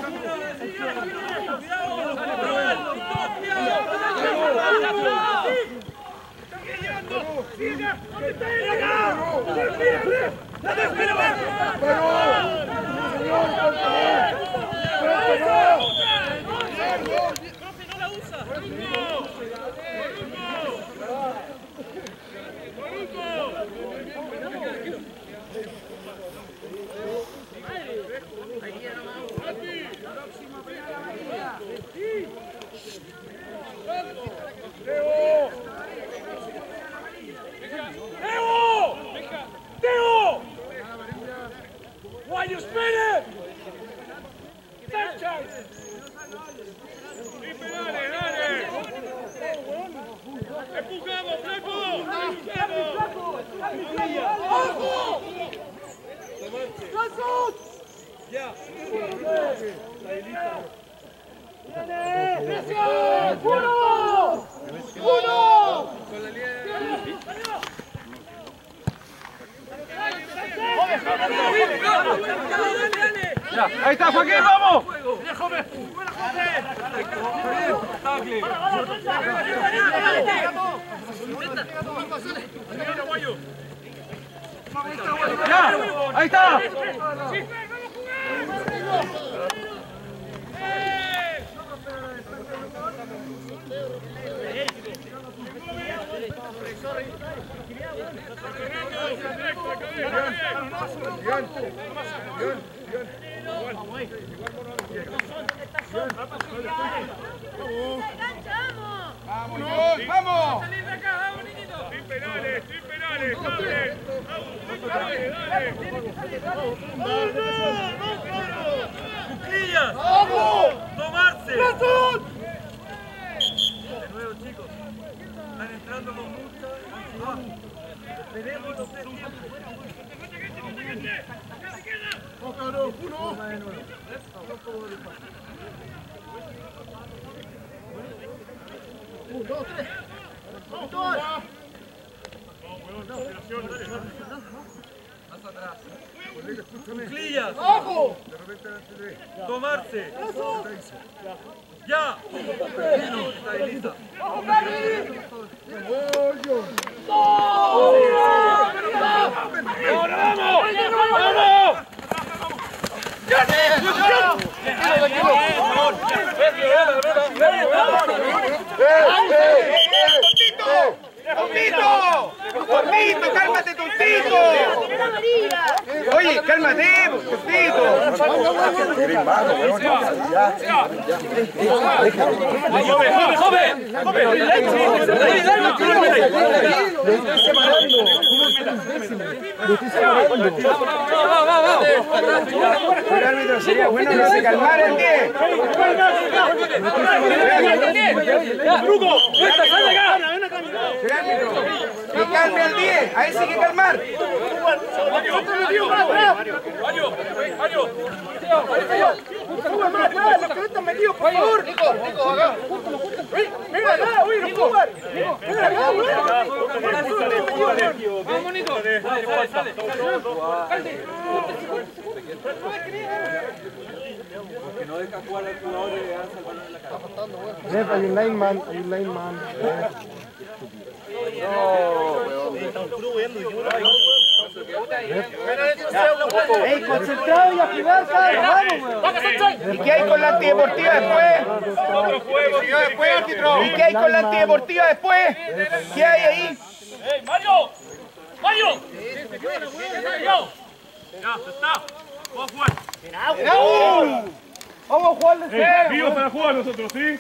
Why you spinning? Sanchez! ¡Dale! ¡Empujamos, flaco! ¡Ojo! ¡Ya! ¡Presión! ¡Uno! Ya, ahí está, Joaquín, vamos. Ya, ahí está. ¡Vamos! Sin penales, dale. ¡Cuclillas! ¡Tomarse! De nuevo, chicos. Están entrando con mucha ansiedad. Esperemos los 3 tiempos. ¡Cuclillas! ¡Ojo! ¡Tomarse! ¡Ya! ¡Estabiliza! ¡Tontito! ¡Cálmate, tontito! Oye, cálmate, tontito. ¡Joven! El árbitro sería bueno que se calmara el 10. Que calme el 10, ahí sí que calmar. Porque no deja jugar al jugador y le dan el balón en la cara. Hay un lineman, hay un lineman. ¡Ey, concentrado y a jugar, ¿y qué hay con la antideportiva después? ¿Y qué hay con la antideportiva después? ¿Qué hay ahí? ¡Ey, Mario! ¡Mario! Ya, está. Vamos a jugar. Vamos a jugar de cero. Vivos para jugar nosotros, ¿sí?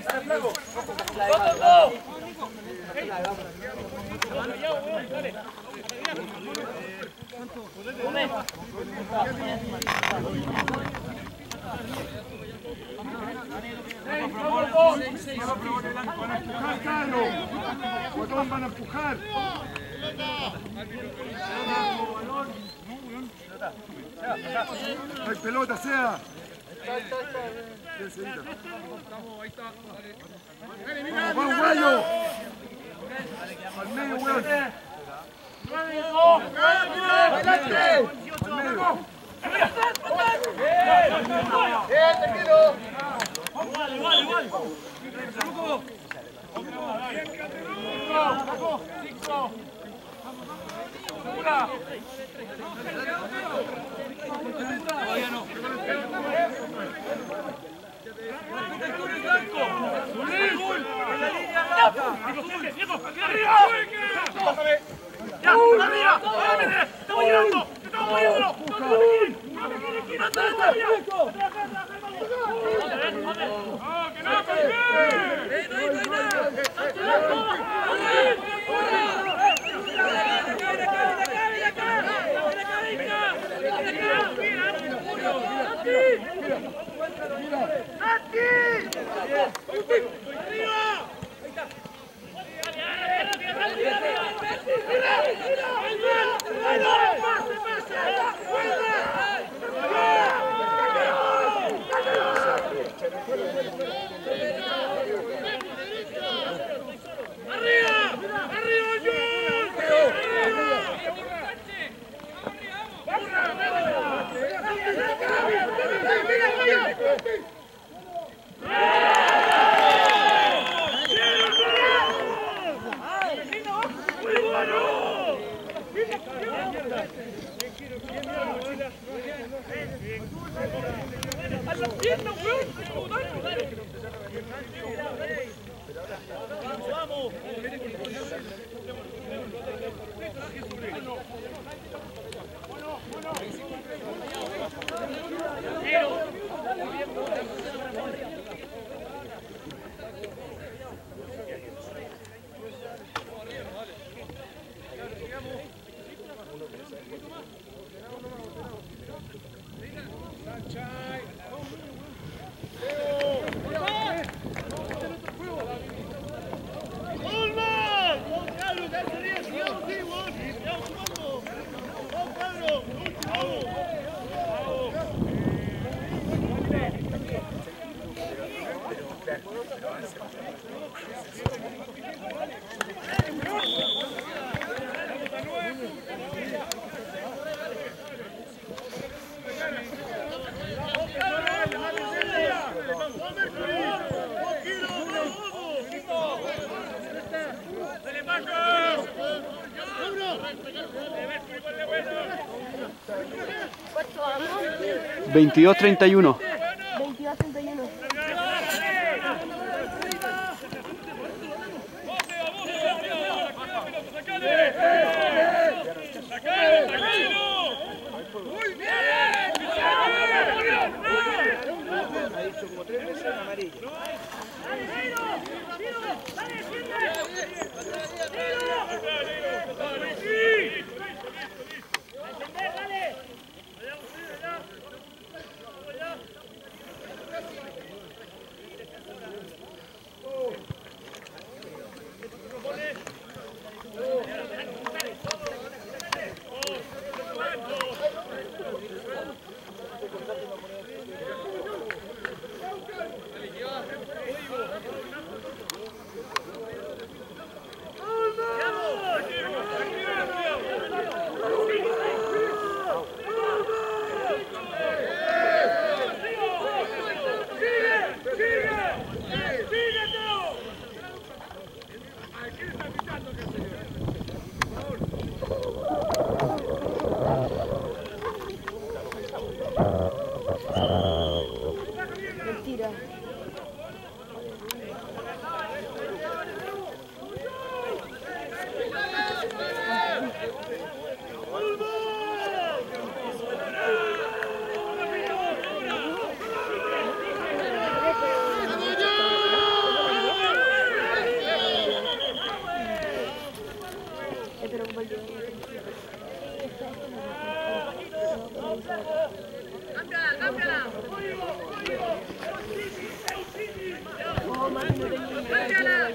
Botón van a empujar. No hay pelota, sea. ¡Vamos, Guayo! Al medio, weón. ¿22-31? 22-31. Ha dicho como 3 veces amarillo. Mentira. Pero como yo cámbiala. No, más no tenía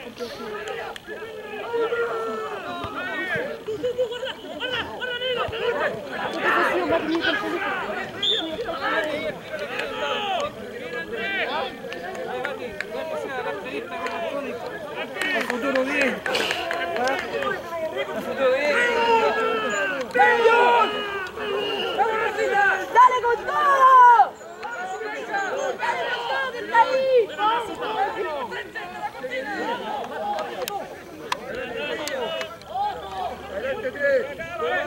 El futuro bien. ¡Dale con todo! ¡Dale con todo que está ahí! ¡Adelante, tres!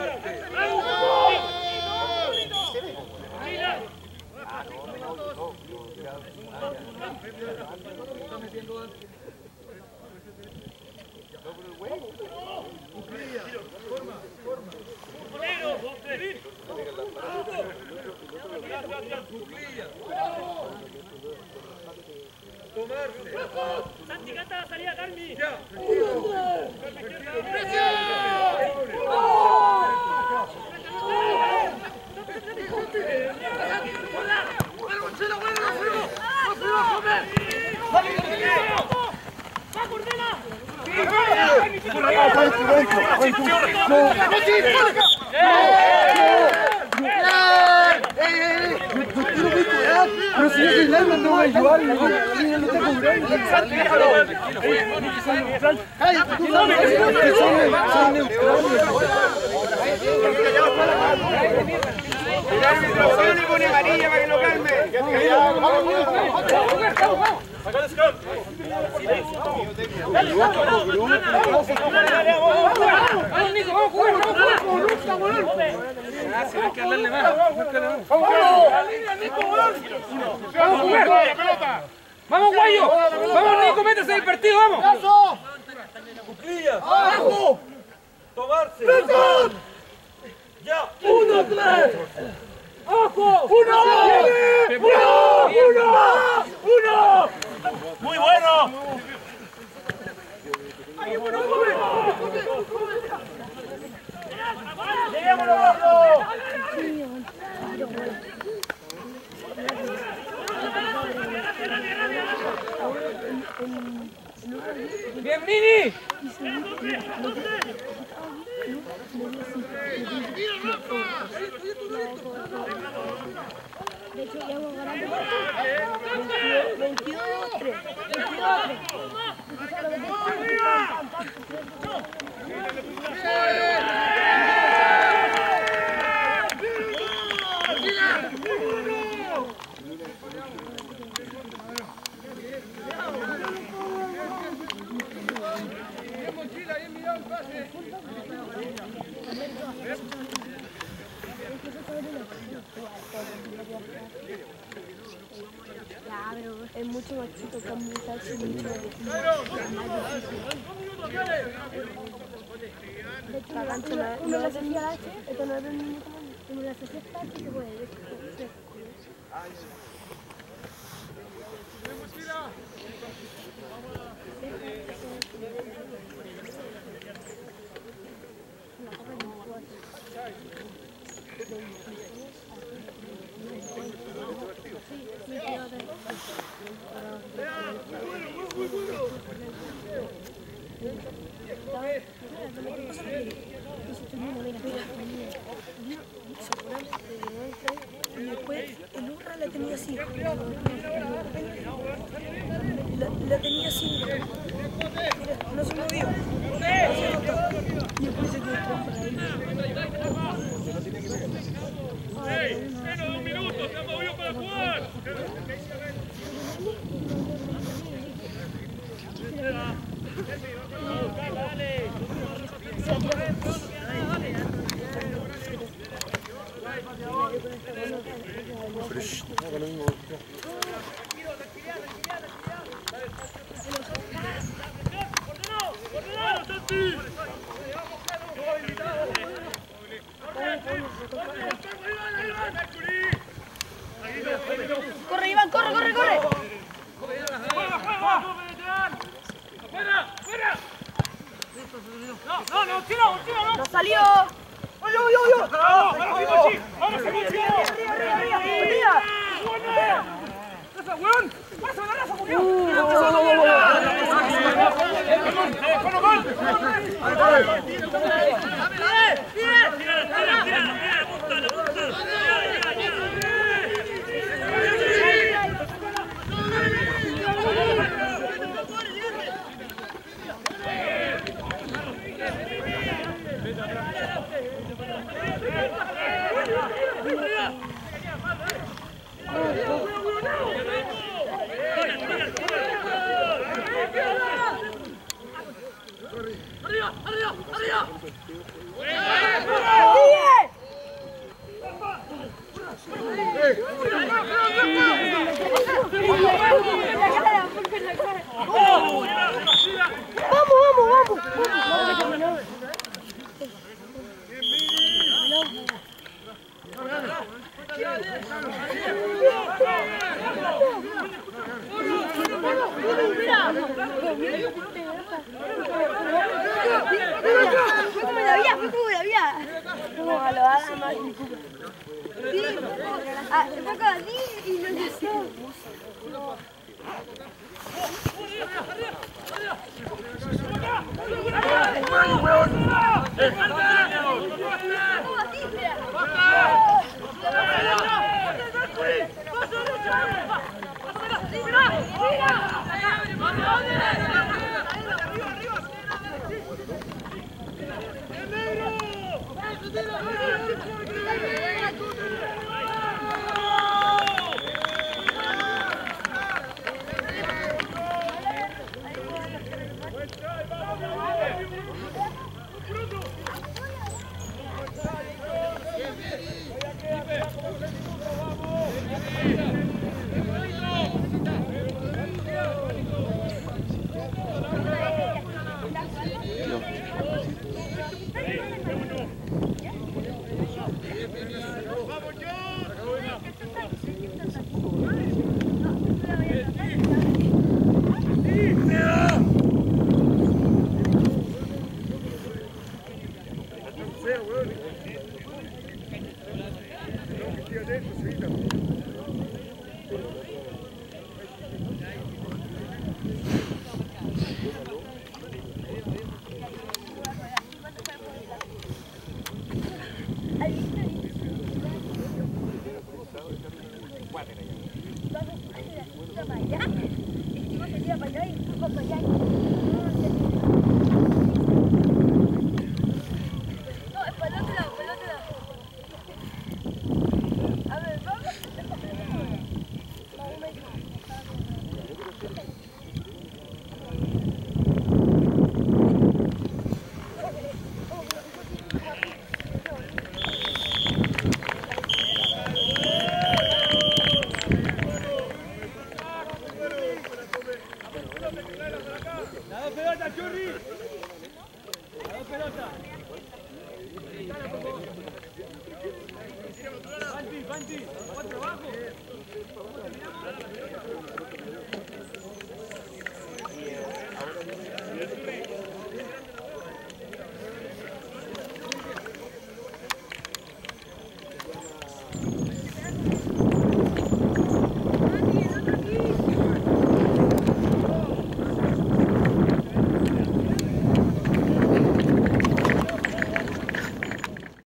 Santi, canta la salida, Carmi. Pero si yo soy Laiman, no voy a ayudar. No tengo un cállate, tú soy neutral. El árbitro le pone amarilla para que lo calme. Saca el scrum. Vamos, Nico, vamos a jugar, vamos a jugar. Gracias, hay que hablarle más. Vamos a jugar. Vamos, Guayo. Vamos, Nico, métese en el partido, vamos. Cuclilla. ¡Abajo! Tomarse. Ya. 1, 3. ¡Abajo! 1. Muy bueno. Bien, Mini. De hecho, ya vamos ganando 22-3. Ya, pero es mucho más chico que mucho más difícil. La cancha no la hacía la H, esto no es el mismo tamaño. Como la hacía esta, que se puede ir. Y después el Urra la tenía así. La tenía así. No se movió. Y después se quedó por ahí. ¡Menos de un minuto! ¡Se ha movido para jugar! Corre, Iván, corre, corre, corre. ¡No, tira! No salió. ¡Ahora se murió! Arriba. ¡Esa, weón! ¡Pasa, la raza murió!